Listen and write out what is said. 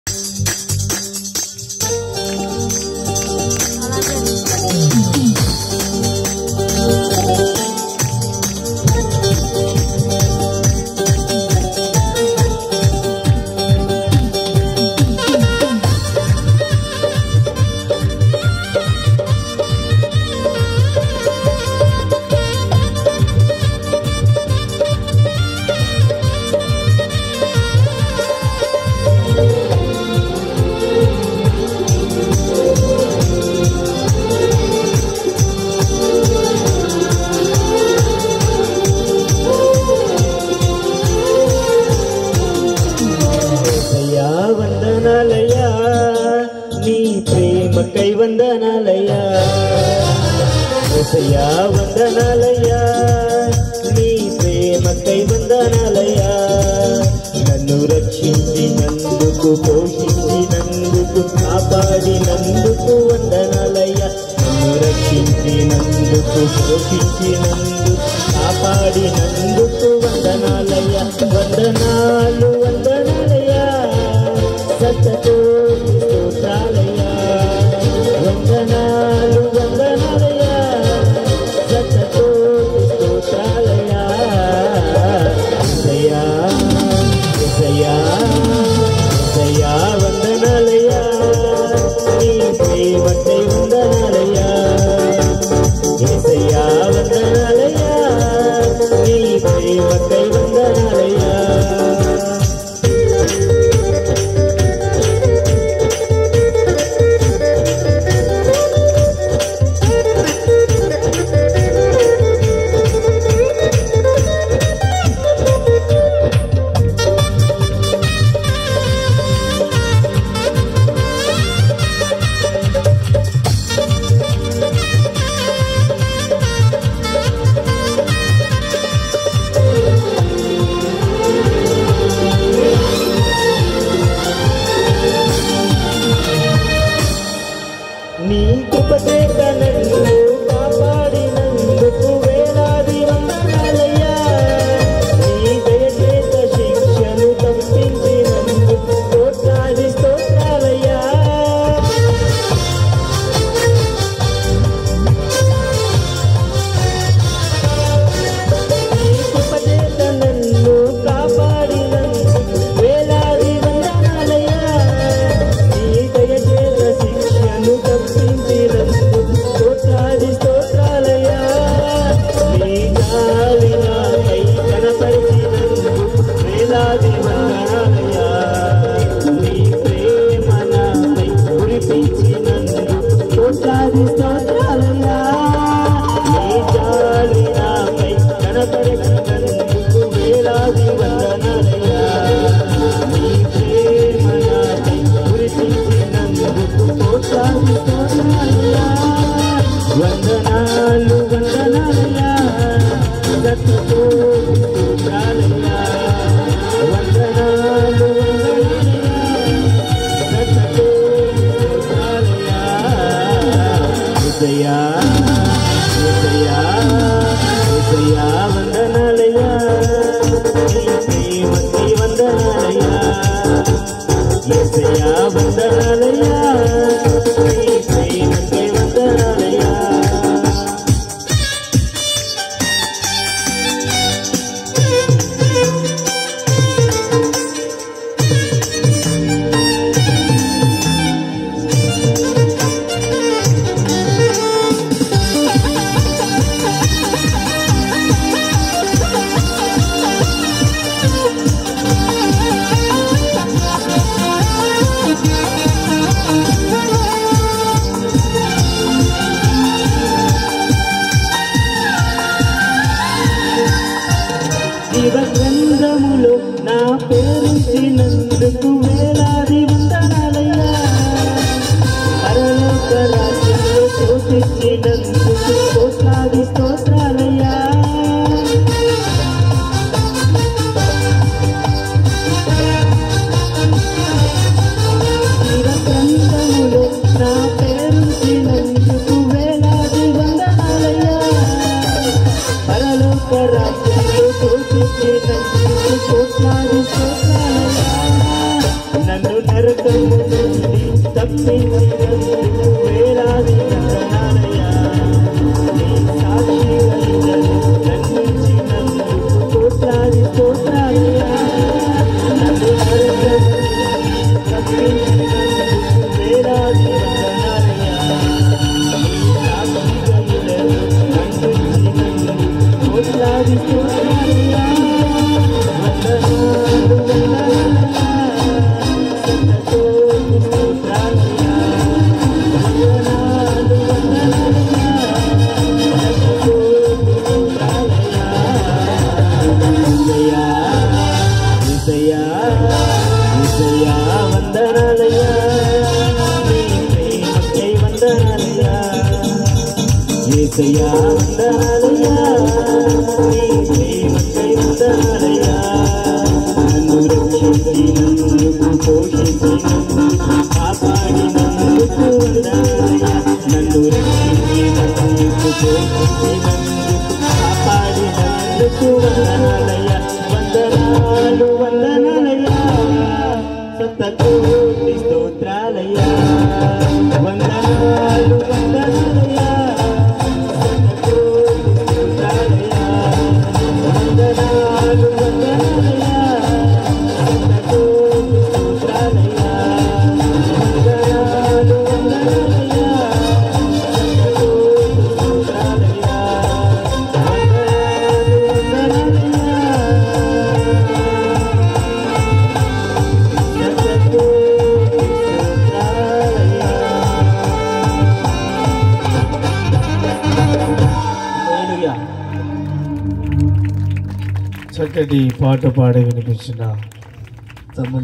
వందనాలయ్యా నీ ప్రేమకై వందనాలయ్యా యేసయ్యా వందనాలయ్యా నీ ప్రేమకై వందనాలయ్యా నన్ను రక్షించినందుకు పోషించినందుకు కాపాడినందుకు వందనాలయ్యా నన్ను రక్షించినందుకు పోషించినందుకు కాపాడినందుకు వందనాలయ్యా వందనాలు వందనాలయ్యా సత్తతోటి స్తోత్రాలయ్యా వందనాలు వందనాలయ్యా సత్తతోటి స్తోత్రాలయ్యా యేసయ్యా యేసయ్యా యేసయ్యా వందనాలయ్యా నీ ప్రేమకై వందనాలయ్యా యేసయ్యా వందనాలయ్యా నీ ప్రేమకై వందనాలయ్యా నీ కృపచేత నన్ను కాపాడినందుకు వేలాది వందనాలయ్యా నీ దయచేత శిక్షను తప్పించినందుకు కోట్లాది స్తోత్రాలయ్యా నీ కృపచేత నన్ను కాపాడినందుకు వేలాది వందనాలయ్యా నీ దయచేత శిక్షను స్తోత్రాది స్తోత్రాలయ్యా నీ జాలి నాకై కనపరిచినందుకు వేలాది వందనాలయ్యా నీ ప్రేమ నాకై కురిపించినందుకు కోట్లాది స్తోత్రాలయ్యా నీ జాలి నాకై కనపరిచినందుకు వేలాది వందనాలయ్యా నీ ప్రేమ నాకై కురిపించినందుకు కోట్లాది స్తోత్రాలయ్యా వందనాలు వందనాలయ్యా సత్తతోటి స్తోత్రాలయ్యా వందనాలు వందనాలయ్యా సత్తతోటి స్తోత్రాలయ్యా యేసయ్యా యేసయ్యా యేసయ్యా వందనాలయ్యా నీ ప్రేమకై వందనాలయ్యా యేసయ్యా వందనాలయ్యా నీ ప్రేమకై వందనాలయ్యా తప్పించినందుకు వేలాది వందనాలయ్యా. నీ సాక్షిగా ఇద్దరు దండించినందుకు కోట్లాది స్తోత్రాలయ్యా. నన్ను తప్పించినందుకు వేలాది వందనాలయ్యా. నీ సాక్షిగా ఇద్దరు దండించినందుకు కోట్లాది స్తోత్రాలయ్యా. ఏసయ్యా వందనాలయ్యా, నీ ప్రేమకై వందనాలయ్యా. నన్ను రక్షించినందుకు, పోషించినందుకు, కాపాడినందుకు వందనాలయ్యా. నన్ను రక్షించినందుకు, పోషించినందుకు, కాపాడినందుకు వందనాలయ్యా. వందనాలు వందనాలయ్యా, శతకోటి స్తోత్రాలయ్యా. వందనాలు వందనాలయ్యా, చక్కటి పాట పాడి వినిపించిన తమ్ముడు